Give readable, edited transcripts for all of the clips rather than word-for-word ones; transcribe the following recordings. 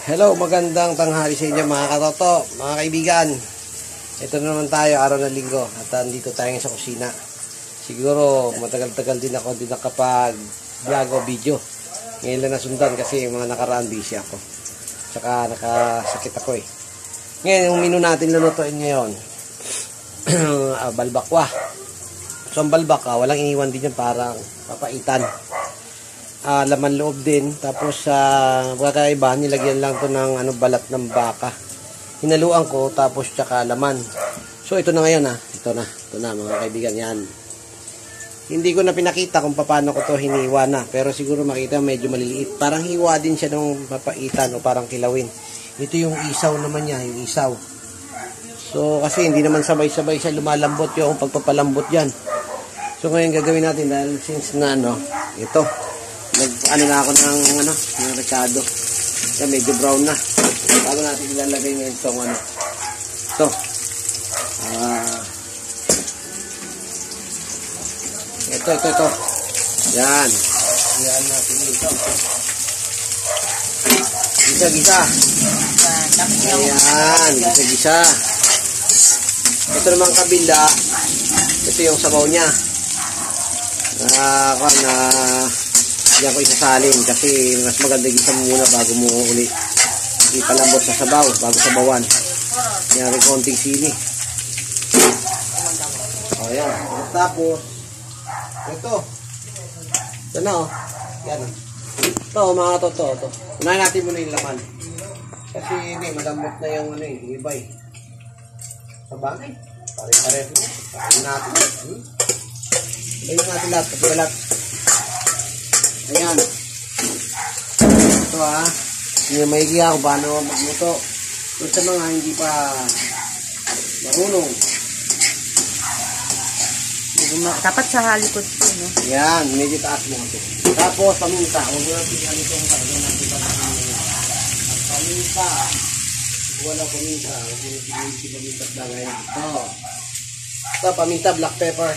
Hello, magandang tanghali sa inyo mga katoto, mga kaibigan. Ito na naman tayo, araw ng linggo. At andito tayo sa kusina. Siguro matagal-tagal din ako din nakapag-vlog o video. Ngayon lang nasundan kasi mga nakaraan busy ako. Tsaka nakasakit ako eh. Ngayon, yung menu natin lulutuin ngayon, balbakwa. So ang balbakwa, walang iniwan din yan, parang papaitan. Laman loob din, tapos kakaiba, nilagyan lang to ng balat ng baka. Hinaluan ko, tapos tsaka laman. So ito na ngayon ito na mga kaibigan, yan. Hindi ko na pinakita kung paano ko to hiniwa na, pero siguro makita medyo maliliit. Parang hiwa din siya ng papaitan o parang kilawin. Ito yung isaw naman niya, yung isaw. So kasi hindi naman sabay-sabay siya lumalambot yung pagpapalambot yan. So ngayon gagawin natin dahil since na ito. Na ako ng rekado. Kaya medyo brown na. Bago natin ilalagay ngayon itong ito. Ito. Yan. Yan natin ito. Gisa-gisa. Ayan. Gisa-gisa. Ito naman kabila. Ito yung sabaw niya. Diyan ko isasalin kasi mas maganda gisa muna bago mo uli ipalambot sa sabaw, bago sabawan. Yan rin konting sili. Ayan. Tapos ito na yan ito mga toto. Unahin natin muna yung laman kasi malambot na yung iba sabagay pare-pareho pareho natin ayun natin lahat kasi lahat. Ayan. Ito hindi maigiya kung paano magluto. Kung sa mga hindi pa marunong. Dapat sa halikot ito, no? Ayan, medyo taas mo ito. Tapos, paminta. Huwag mo natin alitong paminta. Wala paminta. Huwag mo natin paminta lang. Ito, paminta, black pepper.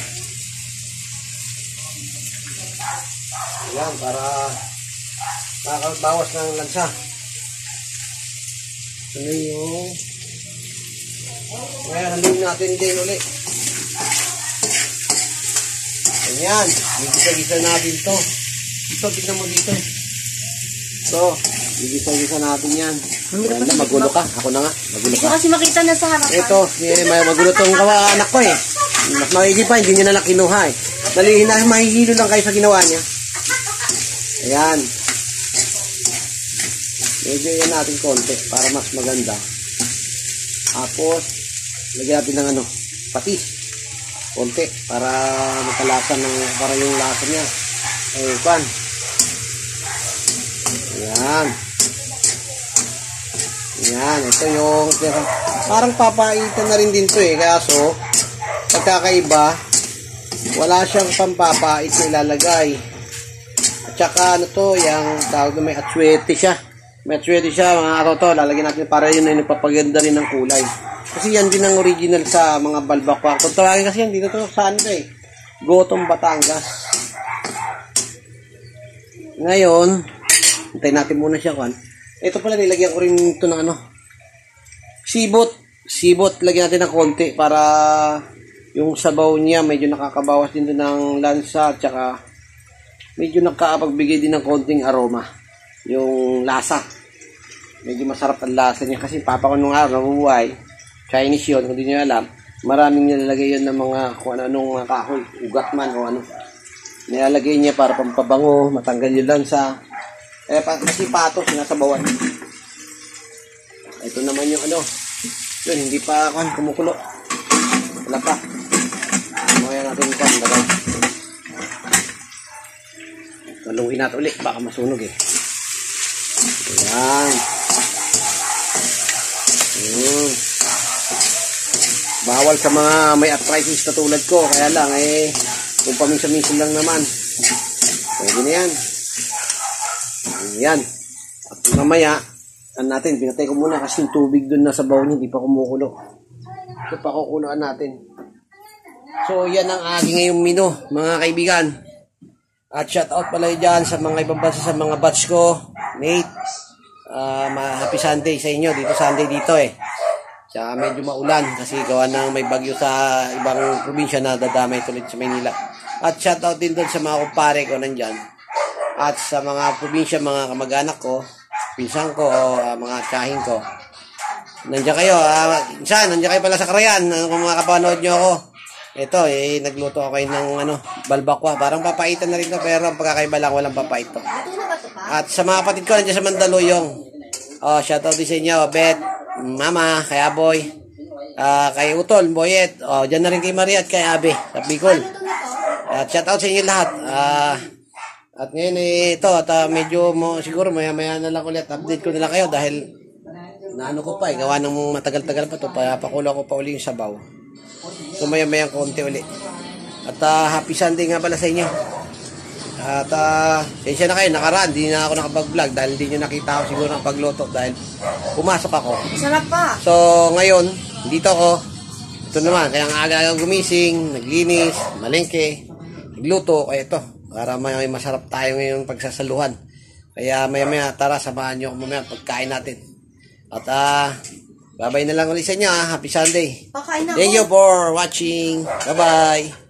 Ayan, para makakabawas ng lansa. Ano yung haluin natin din ulit. Ayan, gigisa-gisa natin to. Ito, tignan mo dito. Ito, gigisa-gisa natin yan. Ayan, magulo ka. Ako na nga, magulo ka. Hindi ko kasi makita na sa harapan. Ito, magulo tong anak ko eh. Mas maigi pa, hindi niya na kinuha eh. Mahihilo lang kayo sa ginawa niya. Ayan. Medyo yan natin konti para mas maganda. Tapos, lagyan natin ng patis. Konti para makalasa para yung lasa niya. Ayun. Ayan. Ayan. Ito yung parang papaitan na rin din to eh. Kaya so, pagkakaiba, wala siyang pampapait na ilalagay. At saka yung tawag na may atsuete siya. May atsuete siya mga katoto. Lalagyan natin para yun ay nagpapaganda rin ng kulay. Kasi yan din ang original sa mga balbakwa. Kung tawagin kasi yan dito to saan ito eh. Gotong Batangas. Ngayon, hintayin natin muna siya kan. Ito pala nilagyan ko rin ito ng sibot. Sibot lagyan natin ng konti para yung sabaw niya medyo nakakabawas din doon ng lansa at saka medyo nakapagbigay din ng konting aroma. Yung lasa. Medyo masarap ang lasa niya kasi papa ko nung araw nabubuhay. Chinese yun, kung di nyo alam. Maraming nilalagay yun ng mga kung anong mga kahoy. Ugat man o ano. Nilalagay niya para pampabango, matanggal yung lansa. Kasi patos, sinasabawan. Ito naman yung yun, hindi pa kumukulo. Wala pa. Mamaya natin ito ang lagay. Maluhin natin ulit, baka masunog eh. Ayan. Bawal sa mga may arthritis na tulad ko, kaya lang kung paminsan-minsan lang naman. Pwede na yan. Ayan. At mamaya, natin, pinatay ko muna kasi yung tubig dun na sa baon, hindi pa kumukulo. So, pakukuloan natin. So, yan ang aking ngayong menu, mga kaibigan. At shout out pala dyan sa mga ibang bansa, sa mga batch ko, mate. Happy Sunday sa inyo. Dito Sunday dito eh. Tsaka medyo maulan kasi gawa ng may bagyo sa ibang probinsya na dadamay tulad sa Maynila. At shoutout din doon sa mga kumpare ko nandyan. At sa mga probinsya, mga kamag-anak ko, pinsan ko, o mga tsahin ko. Nandiyan kayo. Nandiyan kayo pala sa Carayan. Kung mga kapanood nyo ako. Ito, nagluto ako ng balbakwa. Parang papaitan na rin to, pero ang pagkakaiba lang, walang papait to. At sa mga kapatid ko, nandiyan sa Mandaluyong. Shoutout din sa inyo, Bet, Mama, kay Aboy, kay Utol, Boyet. Dyan na rin kay Maria at kay Abe, sa Bicol. At shoutout sa inyo lahat. At ngayon ito, at medyo siguro maya-maya na lang ulit. Update ko na lang kayo dahil naano ko pa gawa ng matagal-tagal pa to. Pakulo ko pa uli yung sabaw. So maya-maya konti uli. At happy Sunday nga pala sa inyo. At sensya na kayo, nakaraan, di na ako nakapag-vlog dahil hindi nyo nakita ako siguro ng pagluto dahil pumasok ako. Sarap pa. So ngayon, dito ako. Ito naman, kaya ang aga-aga gumising, naglinis, malengke, nagluto, kaya ito. Para may masarap tayo ngayong pagsasaluhan. Kaya maya-maya, tara, samahan nyo ako mamaya pagkain natin. At babay na lang ulit sa inyo. Happy Sunday. Pakain ako. Thank you for watching. Bye-bye.